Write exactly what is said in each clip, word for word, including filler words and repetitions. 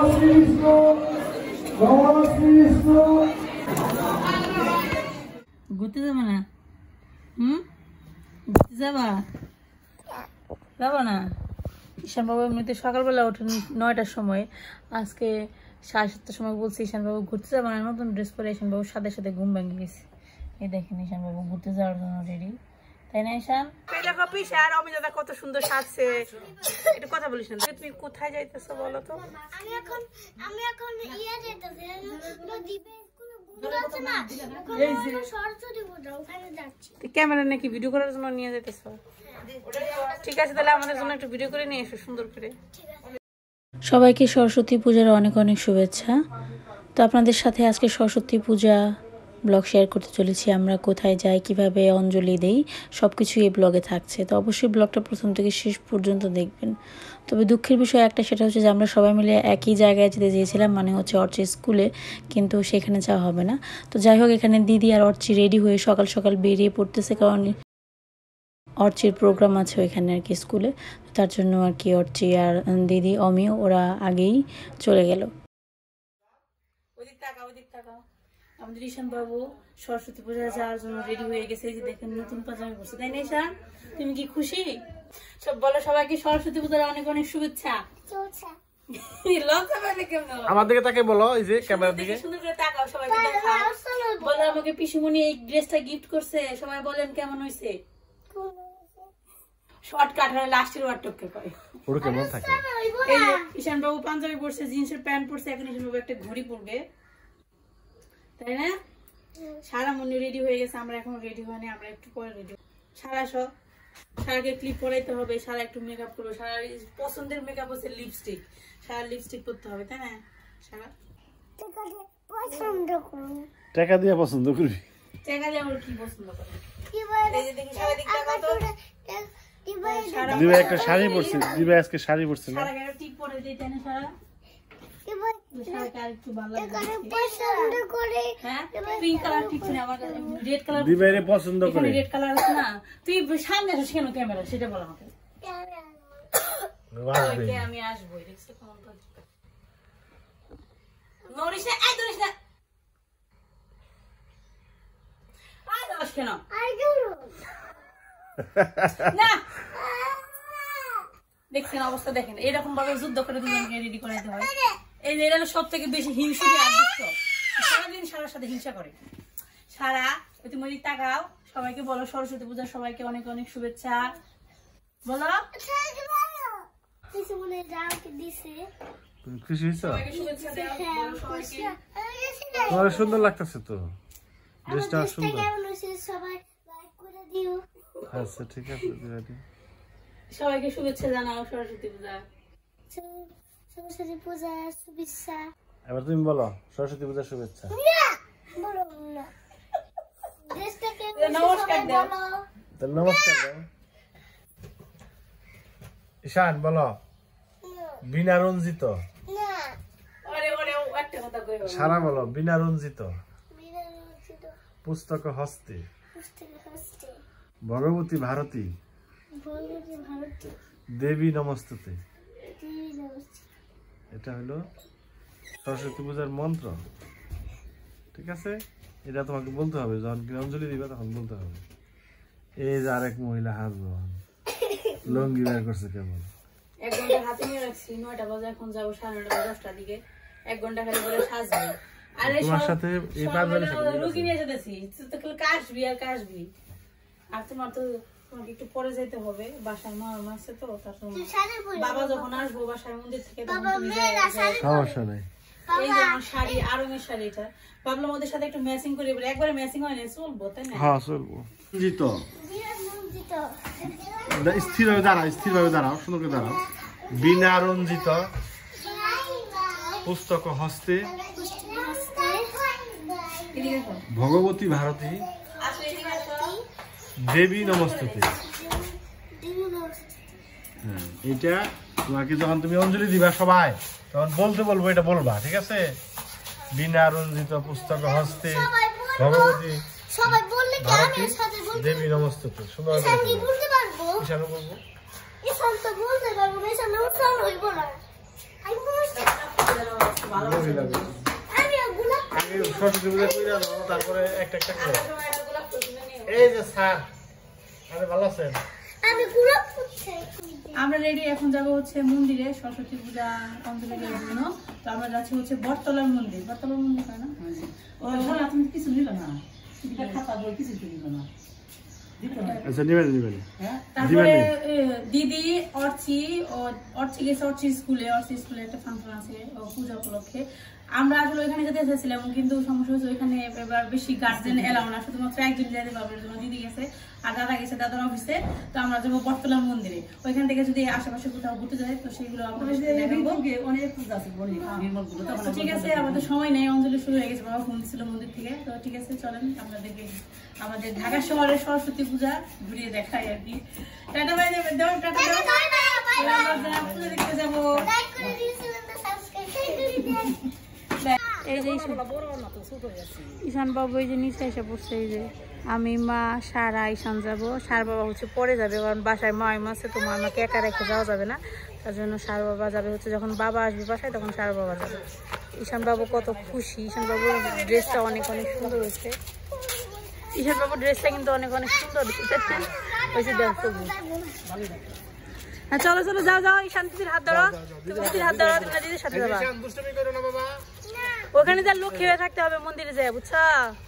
ঘুরতে যাবে না? হুম, ঘুরতে যাবা? যাবো না? ঈশানবাবু এমনিতে সকালবেলা ওঠেন নয়টার সময়, আজকে সাড়ে সাতটার সময় বলছি ঈশানবাবু ঘুরতে যাবো না, নতুন ড্রেস পরে ঈশানবাবুর সাথে সাথে ঘুম ভেঙে গেছে। এই দেখেন ঈশানবাবু ঘুরতে যাওয়ার জন্য রেডি, তাই না ঈশান? দেখো পিসা আর অমিতাদা কত সুন্দর সাজছে। একটু কথা বলিস না, তুমি কোথায় যাইতেছো বলো তো? আমি এখন আমি এখন ইয়া যাইতেছি নদীতে কোনো বুড়ো আছে না, এই যে সরস্বতী পূজা ওখানে যাচ্ছি। ক্যামেরা নাকি ভিডিও করার জন্য নিয়ে যাইতেছো? ঠিক আছে, তাহলে আমাদের জন্য একটু ভিডিও করে নিয়ে এসো সুন্দর করে। সবাইকে সরস্বতী পূজার অনেক অনেক শুভেচ্ছা। তো আপনাদের সাথে আজকে সরস্বতী পূজা ব্লগ শেয়ার করতে চলেছি। আমরা কোথায় যাই, কিভাবে অঞ্জলি দেই, সব কিছু এই ব্লগে থাকছে। তো অবশ্যই ব্লগটা প্রথম থেকে শেষ পর্যন্ত দেখবেন। তবে দুঃখের বিষয় একটা, সেটা হচ্ছে যে আমরা সবাই মিলে একই জায়গায় যেতে চেয়েছিলাম, মানে হচ্ছে অর্চি স্কুলে, কিন্তু সেখানে যাওয়া হবে না। তো যাই হোক, এখানে দিদি আর অর্চি রেডি হয়ে সকাল সকাল বেরিয়ে পড়তেছে, কারণ অর্চির প্রোগ্রাম আছে ওইখানে আর কি স্কুলে। তার জন্য আর কি অর্চি আর দিদি অমিও ওরা আগেই চলে গেল। আমাদের ঈশান বাবু সরস্বতী পূজা যাওয়ার জন্য রেডি হয়ে গেছে। এই যে দেখেন নতুন পাজামা পরছে, তাই না ঈশান? তুমি কি খুশি? সব বলো সবাইকে সরস্বতী পূজার অনেক অনেক শুভেচ্ছা। আমার দিকে তাকে বলো, এই যে ক্যামেরার দিকে সুন্দর করে তাকাও, সবাইকে দেখাও। বলো আমাকে পিসিমণি এই ড্রেসটা গিফট করছে, সবাই বলেন কেমন হয়েছে? শর্টকাট হয় লাস্টের ওয়ার্ডটকে কয় পুরো কেমন থাকে। এই যে ঈশান বাবু পাঞ্জাবি পরছে, জিন্সের প্যান্ট পরছে, এখন ঈশান বাবু একটা ঘড়ি পরবে, তাই না? সারা মনি রেডি হয়ে গেছে, আমরা এখন রেডি হয়নি, আমরা একটু পরে রেডি। সারা সব সারাকে ক্লিপ পরাইতে হবে, সারা একটু মেকআপ করবে, সারা পছন্দের মেকআপ হচ্ছে লিপস্টিক, সারা লিপস্টিক করতে হবে, তাই না? সারা পছন্দ করুন, টাকা দিয়ে পছন্দ করবি। টাকা দিয়ে আমরা কি পছন্দ করি? এই যে দেখি সারা দিকটা কত দিবা একটা শাড়ি পরছে, দিবা আজকে শাড়ি পরছে না? সারা গায়ে টিপ পরে দেই, তাই না? সারা সারাকে আর একটু ভালো লাগে, পছন্দ করে। হ্যাঁ পিঙ্ক কালার ঠিক না, আমার রেড কালার দিবা এর পছন্দ করে। রেড কালার আছে না, তুই সামনে আসিস কেন ক্যামেরা, সেটা বল আমাকে। আসবে, আমি আসবো, দেখছো কেমন কাজ নরিস না, এই ধরিস না, আই দশ কেন আই দূর না। দেখছেন অবস্থা, দেখেন এরকম ভাবে যুদ্ধ করে দুজনকে রেডি করে দিতে হয়। এই যে এটা সব থেকে বেশি হিংসুটি আর দুষ্ট, সারাদিন সারার সাথে হিংসা করে। সারা তুমি তাকাও, সবাইকে বলো সরস্বতী পূজার সবাইকে অনেক অনেক শুভেচ্ছা বলো। তুমি খুশি হয়েছো? সবাইকে শুভেচ্ছা দাও, বলো সবাইকে। তোমার সুন্দর লাগতেছে তো, ড্রেসটা সুন্দর। সবাই লাইক করে দিও। আচ্ছা ঠিক আছে, দিবা দিও। সবাইকে শুভেচ্ছা জানাও সরস্বতী পূজা। সরস্বতী পূজা শুভেচ্ছা। এবার তুমি বলো সরস্বতী পূজার শুভেচ্ছা। বলো না, দেশটাকে নমস্কার দাও, তো নমস্কার দাও। ঈশান বলো বিনা রঞ্জিত। না ওরে ওরে একটা কথা কইও। সারা বলো বিনা রঞ্জিত, বিনা রঞ্জিত পুস্তক হস্তে, পুস্তক হস্তে, ভগবতী ভারতী, ভগবতী ভারতী, দেবী নমস্তুতে। দেবী নমস্তে। এটা হলো সরস্বতী পূজার মন্ত্র, ঠিক আছে? এটা তোমাকে বলতে হবে, যখন অঞ্জলি দিবা তখন বলতে হবে। এই যে আরেক মহিলা হাসবো, লঙ্গি বের করছে কেমন। এক ঘন্টা হাতে নিয়ে রাখছি, নয়টা বাজে, এখন যাবো সাড়ে নয়টা দশটার দিকে, এক ঘন্টা খালি বলে সাজবে। আরে তোমার সাথে এই পাঁচজনের সাথে রুগী নিয়ে যেতেছি, তুই তো খালি কাশবি আর কাশবি। আর তোমার তো তোমাকে একটু পরে যেতে হবে, বাসায় মা আছে তো, তার জন্য বাবা যখন আসবো বাসায় মন্দির থেকে তখন তুমি যাবে। সমস্যা নাই। এই যে আমার শাড়ি, আরঙের শাড়িটা ভাবলাম ওদের সাথে একটু ম্যাচিং করি, বলে একবারে ম্যাচিং হয় না, চলবো তাই না? হ্যাঁ চলবো। রঞ্জিত, রঞ্জিত, স্থির ভাবে দাঁড়াও, স্থির ভাবে দাঁড়াও, সুন্দর করে দাঁড়াও। বিনা রঞ্জিত, পুস্তক হস্তে, ভগবতী ভারতী, দেবী নমস্তুতে। হ্যাঁ, এটা তোমাকে যখন তুমি অঞ্জলি দিবা সবাই তখন বলতে বলবো, এটা বলবা, ঠিক আছে? বিনা রঞ্জিত, পুস্তক হস্তে, ভগবতী সবাই বললে কি আমি ভারতী, সাথে বলতে দেবী নমস্তুতে। সুন্দর করে ঈশান কি বলতে পারবো? ঈশানও বলবো। ঈশান তো বলতে পারবো না, ঈশান উচ্চারণ হইব না। আমি বলছি আগে সরস্বতী পূজা করে যাবো, তারপরে একটা একটা করে। এই যে স্যার, আরে ভালো আছেন? আমরা রেডি, এখন যাবো হচ্ছে মন্দিরে সরস্বতী পূজা অঞ্জলি দেওয়ার জন্য। তো আমরা যাচ্ছি হচ্ছে বটতলার মন্দির। বটতলার মন্দির হয় না? ও তুমি কিছু নিল না, খাতা বই কিছু নিল না। আচ্ছা নিবেন নিবেন। তারপরে দিদি অর্চি ও অর্চি গেছে অর্চি স্কুলে, অর্চি স্কুলে একটা ফাংশন আছে পূজা উপলক্ষে। আমরা আসলে ওইখানে যেতে এসেছিলাম, কিন্তু সমস্যা হচ্ছে ওইখানে এবার বেশি গার্জেন এলাও না, শুধুমাত্র একজন যেতে পারবে। এর জন্য দিদি গেছে আর দাদা গেছে দাদার অফিসে। তো আমরা যাবো বটতলা মন্দিরে। ওইখান থেকে যদি আশেপাশে কোথাও ঘুরতে যায় তো সেগুলো আপনাদের সাথে দেখাবো। অনেক পূজা আছে, ঠিক আছে। আমাদের সময় নেই, অঞ্জলি শুরু হয়ে গেছে, বাবা ফোন দিচ্ছিল মন্দির থেকে। তো ঠিক আছে, চলেন আপনাদেরকে আমাদের ঢাকা শহরের সরস্বতী পূজা ঘুরিয়ে দেখাই আর কি। টাটা বাই দেবেন, দাও টাটা দাও, আমরা পূজা দেখতে যাবো। এই যে ঈশান বাবু এই যে নিচে এসে পড়ছে। এই যে আমি, মা, সারা, ঈশান যাবো। সার বাবা হচ্ছে পরে যাবে, কারণ বাসায় মাইমা আছে, তো মামাকে একা রেখে যাওয়া যাবে না। তার জন্য সার বাবা যাবে হচ্ছে, যখন বাবা আসবে বাসায় তখন সার বাবা যাবে। ঈশান বাবু কত খুশি। ঈশান বাবুর ড্রেসটা অনেক অনেক সুন্দর হয়েছে। ঈশান বাবুর ড্রেসটা কিন্তু অনেক অনেক সুন্দর হয়েছে। হ্যাঁ চলো চলো, যাও যাও। ঈশান দিদির হাত ধরো, তুমি দিদির হাত ধরো, তুমি দিদির সাথে যাবা। ওখানে যা লক্ষ্মী হয়ে থাকতে হবে মন্দিরে যায়, বুঝছা?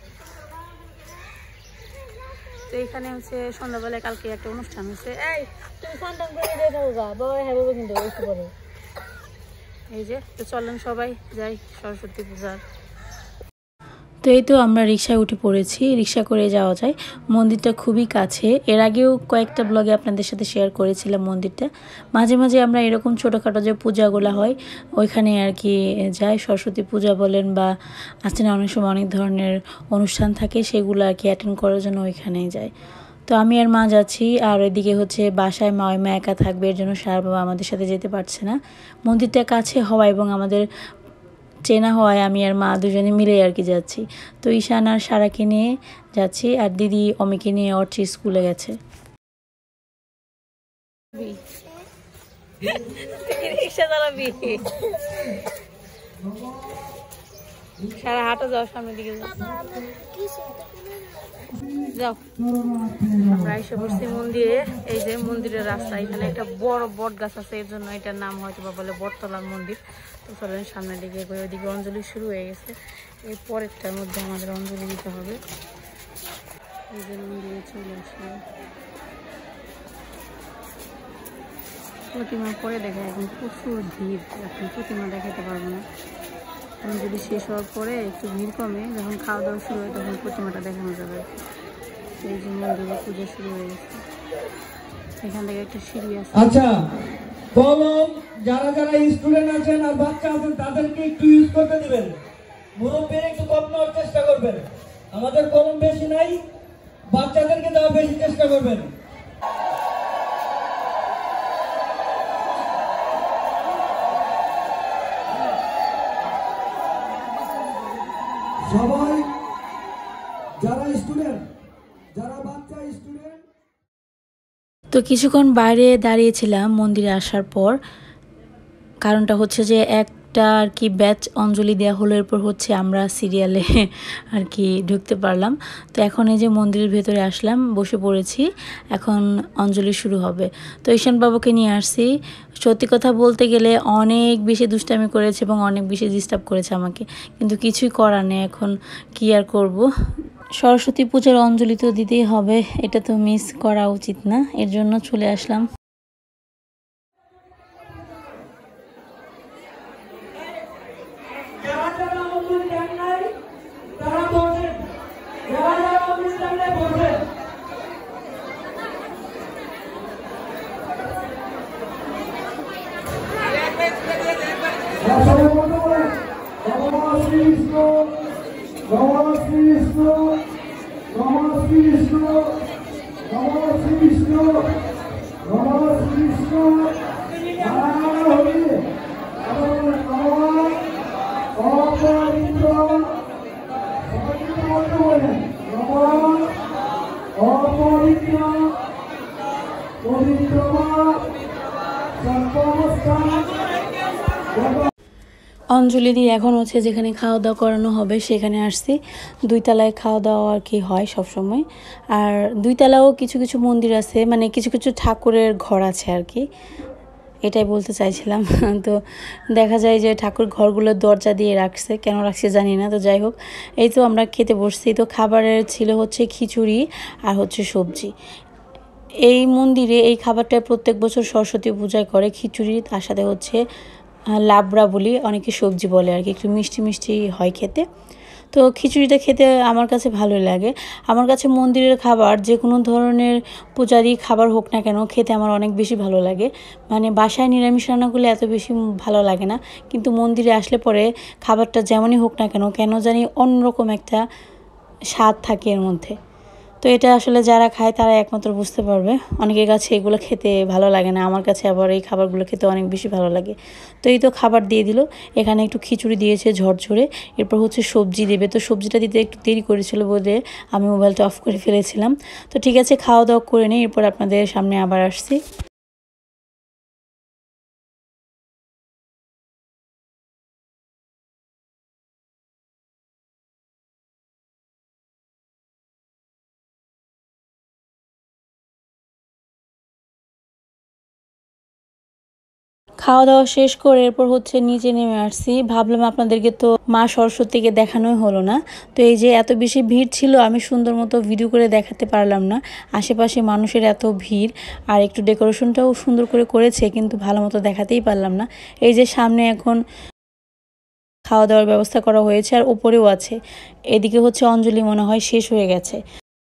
তো এখানে হচ্ছে সন্ধ্যাবেলায় কালকে একটা অনুষ্ঠান হচ্ছে। এই তুমি সন্তান করে দিয়ে যাবো গা, বাবা হ্যাঁ বাবা, কিন্তু একটু পরে। এই যে তো চলেন সবাই যাই সরস্বতী পূজার। তো এই তো আমরা রিক্সায় উঠে পড়েছি, রিক্সা করে যাওয়া যায়। মন্দিরটা খুবই কাছে, এর আগেও কয়েকটা ব্লগে আপনাদের সাথে শেয়ার করেছিলাম মন্দিরটা। মাঝে মাঝে আমরা এরকম ছোটোখাটো যে পূজাগুলো হয় ওইখানে আর কি যাই। সরস্বতী পূজা বলেন বা আছে না অনেক সময় অনেক ধরনের অনুষ্ঠান থাকে, সেগুলো আর কি অ্যাটেন্ড করার জন্য ওইখানেই যাই। তো আমি আর মা যাচ্ছি, আর ওইদিকে হচ্ছে বাসায় মা মা একা থাকবে, এর জন্য সার বাবা আমাদের সাথে যেতে পারছে না। মন্দিরটা কাছে হওয়া এবং আমাদের চেনা হওয়ায় আমি আর মা দুজনে মিলে আর কি যাচ্ছি। তো ঈশান আর সারাকে নিয়ে যাচ্ছি, আর দিদি অমিকে নিয়ে অর্চি স্কুলে গেছে। সারা হাঁটা যাও, সামনের দিকে যাও। আমরা এসে পড়ছি মন্দিরে। এই যে মন্দিরের রাস্তা, এখানে একটা বড় বট গাছ আছে, এর জন্য এটার নাম হয়তো বা বলে বটতলার মন্দির। তো চলেন সামনের দিকে, ওইদিকে অঞ্জলি শুরু হয়ে গেছে। এর পরেরটার মধ্যে আমাদের অঞ্জলি দিতে হবে। এই যে মন্দিরে চলে আসলাম, প্রতিমা পরে দেখা, এখন প্রচুর ভিড়, এখন প্রতিমা দেখাতে পারবো না। অঞ্জলি শেষ হওয়ার পরে একটু ভিড় কমে, যখন খাওয়া দাওয়া শুরু হয় তখন প্রতিমাটা দেখানো যাবে। এই যে মন্দিরে পুজো শুরু হয়ে গেছে, এখান থেকে একটা সিঁড়ি আছে। আচ্ছা কলম যারা যারা স্টুডেন্ট আছেন আর বাচ্চা আছেন তাদেরকে একটু ইউজ করতে দিবেন, মুরব্বীর একটু কম নেওয়ার চেষ্টা করবেন। আমাদের কলম বেশি নাই, বাচ্চাদেরকে দেওয়া বেশি চেষ্টা করবেন। সবাই যারা স্টুডেন্ট, যারা বাচ্চা স্টুডেন্ট। তো কিছুক্ষণ বাইরে দাঁড়িয়েছিলাম মন্দিরে আসার পর, কারণটা হচ্ছে যে একটা আর কি ব্যাচ অঞ্জলি দেওয়া হলো, এরপর হচ্ছে আমরা সিরিয়ালে আর কি ঢুকতে পারলাম। তো এখন এই যে মন্দিরের ভেতরে আসলাম, বসে পড়েছি, এখন অঞ্জলি শুরু হবে। তো ঈশান বাবুকে নিয়ে আসছি। সত্যি কথা বলতে গেলে অনেক বেশি দুষ্টামি করেছে এবং অনেক বেশি ডিস্টার্ব করেছে আমাকে, কিন্তু কিছুই করার নেই, এখন কি আর করব। সরস্বতী পূজার অঞ্জলি তো দিতেই হবে, এটা তো মিস করা উচিত না, এর জন্য চলে আসলাম। অঞ্জলি দিয়ে এখন হচ্ছে যেখানে খাওয়া দাওয়া করানো হবে সেখানে আসছি। দুই তলায় খাওয়া দাওয়া আর কি হয় সবসময়। আর দুই তলাও কিছু কিছু মন্দির আছে, মানে কিছু কিছু ঠাকুরের ঘর আছে আর কি, এটাই বলতে চাইছিলাম। তো দেখা যায় যে ঠাকুর ঘরগুলো দরজা দিয়ে রাখছে, কেন রাখছে জানি না। তো যাই হোক, এই তো আমরা খেতে বসছি। তো খাবারের ছিল হচ্ছে খিচুড়ি আর হচ্ছে সবজি। এই মন্দিরে এই খাবারটা প্রত্যেক বছর সরস্বতী পূজায় করে, খিচুড়ি, তার সাথে হচ্ছে লাবড়া বলি, অনেকে সবজি বলে আর কি, একটু মিষ্টি মিষ্টি হয় খেতে। তো খিচুড়িটা খেতে আমার কাছে ভালোই লাগে। আমার কাছে মন্দিরের খাবার যে কোনো ধরনের পূজারি খাবার হোক না কেন খেতে আমার অনেক বেশি ভালো লাগে। মানে বাসায় নিরামিষ রান্না করলে এত বেশি ভালো লাগে না, কিন্তু মন্দিরে আসলে পরে খাবারটা যেমনই হোক না কেন কেন জানি অন্যরকম একটা স্বাদ থাকে এর মধ্যে। তো এটা আসলে যারা খায় তারা একমাত্র বুঝতে পারবে। অনেকের কাছে এগুলো খেতে ভালো লাগে না, আমার কাছে আবার এই খাবারগুলো খেতে অনেক বেশি ভালো লাগে। তো এই তো খাবার দিয়ে দিল, এখানে একটু খিচুড়ি দিয়েছে ঝরঝরে, এরপর হচ্ছে সবজি দেবে। তো সবজিটা দিতে একটু দেরি করেছিল বলে আমি মোবাইলটা অফ করে ফেলেছিলাম। তো ঠিক আছে, খাওয়া দাওয়া করে নিই, এরপর আপনাদের সামনে আবার আসছি। খাওয়া দাওয়া শেষ করে এরপর হচ্ছে নিচে নেমে আসছি। ভাবলাম আপনাদেরকে তো মা সরস্বতীকে দেখানোই হলো না। তো এই যে এত বেশি ভিড় ছিল, আমি সুন্দর মতো ভিডিও করে দেখাতে পারলাম না। আশেপাশে মানুষের এত ভিড়, আর একটু ডেকোরেশনটাও সুন্দর করে করেছে, কিন্তু ভালো মতো দেখাতেই পারলাম না। এই যে সামনে এখন খাওয়া দাওয়ার ব্যবস্থা করা হয়েছে, আর উপরেও আছে। এদিকে হচ্ছে অঞ্জলি মনে হয় শেষ হয়ে গেছে।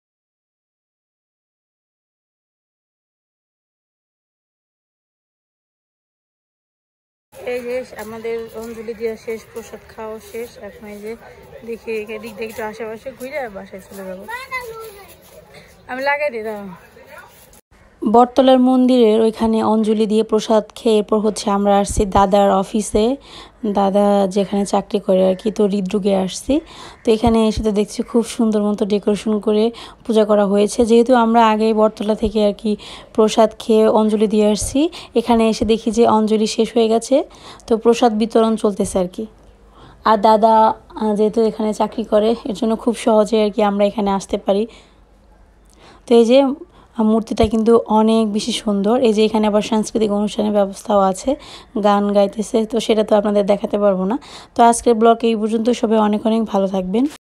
এই যে আমাদের অঞ্জলি দেওয়া শেষ, প্রসাদ খাওয়া শেষ। এখন এই যে দেখি এদিক দিয়ে একটু আশেপাশে ঘুরে বাসায় চলে যাবো। আমি লাগাই দিই দাও। বটতলার মন্দিরের ওইখানে অঞ্জলি দিয়ে প্রসাদ খেয়ে এরপর হচ্ছে আমরা আসছি দাদার অফিসে, দাদা যেখানে চাকরি করে আর কি। তো হৃদরোগে আসছি। তো এখানে এসে তো দেখছি খুব সুন্দর মতো ডেকোরেশন করে পূজা করা হয়েছে। যেহেতু আমরা আগেই বটতলা থেকে আর কি প্রসাদ খেয়ে অঞ্জলি দিয়ে আসছি, এখানে এসে দেখি যে অঞ্জলি শেষ হয়ে গেছে, তো প্রসাদ বিতরণ চলতেছে আর কি। আর দাদা যেহেতু এখানে চাকরি করে, এর জন্য খুব সহজে আর কি আমরা এখানে আসতে পারি। তো এই যে মূর্তিটা কিন্তু অনেক বেশি সুন্দর। এই যে এখানে আবার সাংস্কৃতিক অনুষ্ঠানের ব্যবস্থাও আছে, গান গাইতেছে, তো সেটা তো আপনাদের দেখাতে পারবো না। তো আজকের ব্লগ এই পর্যন্ত, সবাই অনেক অনেক ভালো থাকবেন।